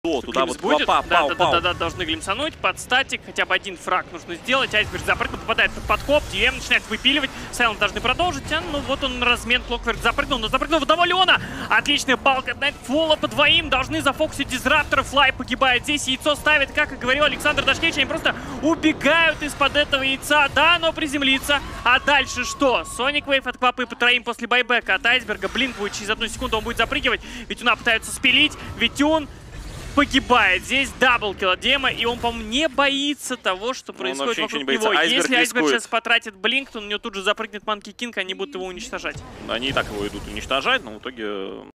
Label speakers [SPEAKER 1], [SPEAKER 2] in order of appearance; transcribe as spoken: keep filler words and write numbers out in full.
[SPEAKER 1] О, туда вот
[SPEAKER 2] будет.
[SPEAKER 1] пау,
[SPEAKER 2] Да,
[SPEAKER 1] пау,
[SPEAKER 2] да,
[SPEAKER 1] пау.
[SPEAKER 2] да, да, да, должны глимсануть под статик. Хотя бы один фраг нужно сделать. Айсберг запрыгнул, попадает под подкоп. ди эм начинает выпиливать. Сайлент должны продолжить. А, ну вот он размен. Клокверк запрыгнул, но запрыгнул в одного Леона. Отличная балка от Найтфола по двоим. Должны зафокусить дизраптора. Флай погибает здесь. Яйцо ставит, как и говорил Александр Дашкевич. Они просто убегают из-под этого яйца. Да, но приземлится. А дальше что? Соник Вейв от Квапы по троим после байбека от Айсберга. Блин, будет через одну секунду он будет запрыгивать. Витюна пытаются спилить. Витюн погибает. Здесь даблкил от Дема, и он, по-моему, не боится того, что происходит вокруг
[SPEAKER 1] не боится.
[SPEAKER 2] него.
[SPEAKER 1] Айсберг
[SPEAKER 2] Если Айсберг
[SPEAKER 1] рискует.
[SPEAKER 2] сейчас потратит блинк, то на него тут же запрыгнет Манки Кинг, они будут его уничтожать.
[SPEAKER 1] Они и так его идут уничтожать, но в итоге